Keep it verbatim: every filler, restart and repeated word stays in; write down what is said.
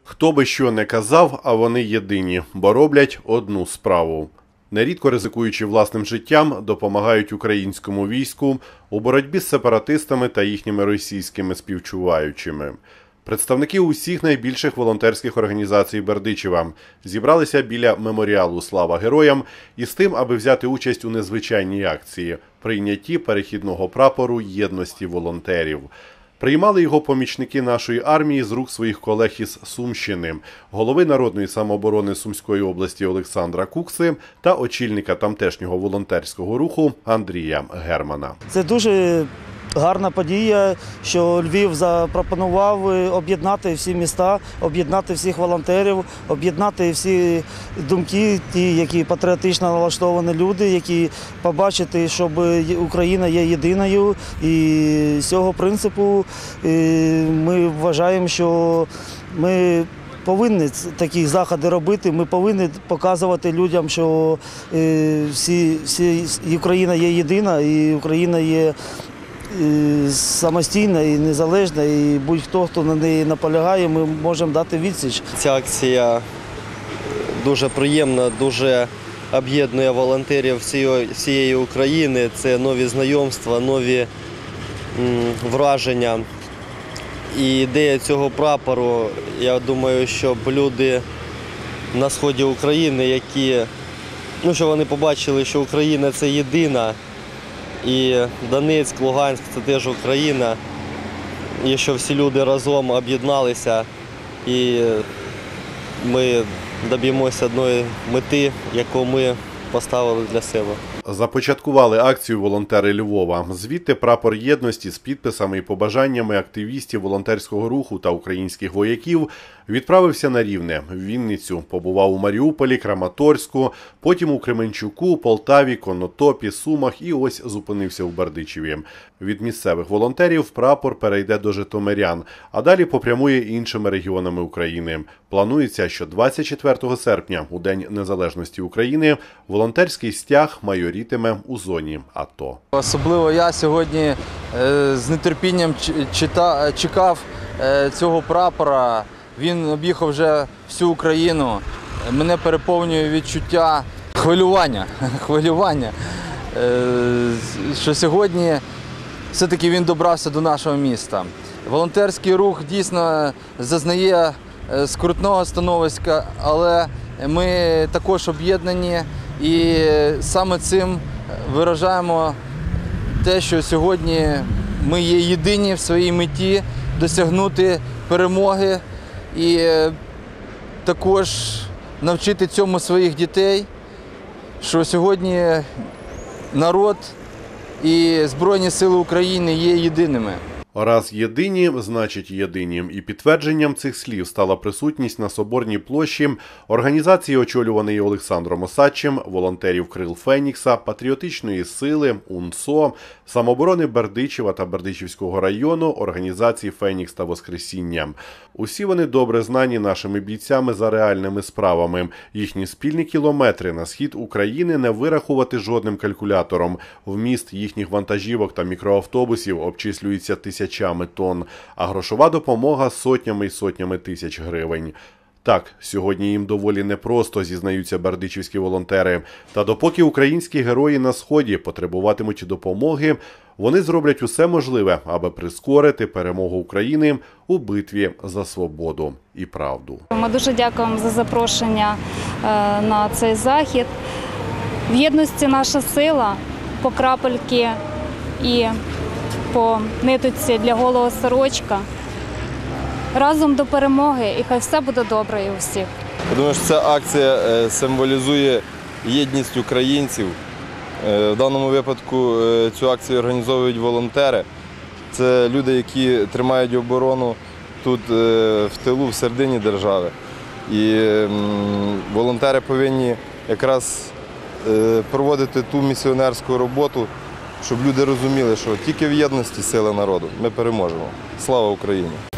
Хто би що не казав, а вони єдині, бо роблять одну справу. Нерідко ризикуючи власним життям, допомагають українському війську у боротьбі з сепаратистами та їхніми російськими співчуваючими. Представники усіх найбільших волонтерських організацій Бердичева зібралися біля меморіалу «Слава героям» із тим, аби взяти участь у незвичайній акції – прийнятті перехідного прапору єдності волонтерів. Приймали його помічники нашої армії з рук своїх колег із Сумщини, голови Народної самооборони Сумської області Олександра Кукси та очільника тамтешнього волонтерського руху Андрія Германа. Це дуже гарна подія, що Львів запропонував об'єднати всі міста, об'єднати всіх волонтерів, об'єднати всі думки, ті, які патріотично налаштовані люди, які побачити, щоб Україна є єдиною. І з цього принципу ми вважаємо, що ми повинні такі заходи робити, ми повинні показувати людям, що всі, всі, Україна є єдина і Україна є самостійна і незалежна, і будь-хто, хто на неї наполягає, ми можемо дати відсіч. Ця акція дуже приємна, дуже об'єднує волонтерів всієї України. Це нові знайомства, нові враження. І ідея цього прапору, я думаю, щоб люди на сході України, які, ну, що вони побачили, що Україна – це єдина, і Донецьк, Луганськ – це теж Україна, і що всі люди разом об'єдналися, і ми доб'ємося одної мети, яку ми поставили для себе. Започаткували акцію волонтери Львова. Звідти прапор єдності з підписами і побажаннями активістів волонтерського руху та українських вояків відправився на Рівне, в Вінницю, побував у Маріуполі, Краматорську, потім у Кременчуку, Полтаві, Конотопі, Сумах і ось зупинився у Бердичеві. Від місцевих волонтерів прапор перейде до житомирян, а далі попрямує іншими регіонами України. Планується, що двадцять четвертого серпня, у День Незалежності України, волонтерський стяг майорітиме у зоні АТО. Особливо я сьогодні з нетерпінням чекав цього прапора. Він об'їхав вже всю Україну. Мене переповнює відчуття хвилювання, хвилювання, що сьогодні все-таки він добрався до нашого міста. Волонтерський рух дійсно зазнає скрутного становиська, але ми також об'єднані і саме цим виражаємо те, що сьогодні ми є єдині в своїй меті досягнути перемоги і також навчити цьому своїх дітей, що сьогодні народ і Збройні Сили України є єдиними. Раз єдині, значить єдині. І підтвердженням цих слів стала присутність на Соборній площі організації, очолюваної Олександром Осадчим, волонтерів Крил Фенікса, Патріотичної сили, УНСО, самооборони Бердичева та Бердичівського району, організації Фенікс та Воскресіння. Усі вони добре знані нашими бійцями за реальними справами. Їхні спільні кілометри на схід України не вирахувати жодним калькулятором. Вміст їхніх вантажівок та мікроавтобусів обчислюється тисячами тонн, а грошова допомога сотнями й сотнями тисяч гривень. Так, сьогодні їм доволі непросто, зізнаються бердичівські волонтери. Та допоки українські герої на Сході потребуватимуть допомоги, вони зроблять усе можливе, аби прискорити перемогу України у битві за свободу і правду. Ми дуже дякуємо за запрошення на цей захід. В єдності наша сила, по крапельки і по ниточці для голого сорочка. Разом до перемоги, і хай все буде добре у всіх. Я думаю, що ця акція символізує єдність українців. В даному випадку цю акцію організовують волонтери. Це люди, які тримають оборону тут в тилу, в середині держави. І волонтери повинні якраз проводити ту місіонерську роботу, щоб люди розуміли, що тільки в єдності сила народу. Ми переможемо. Слава Україні!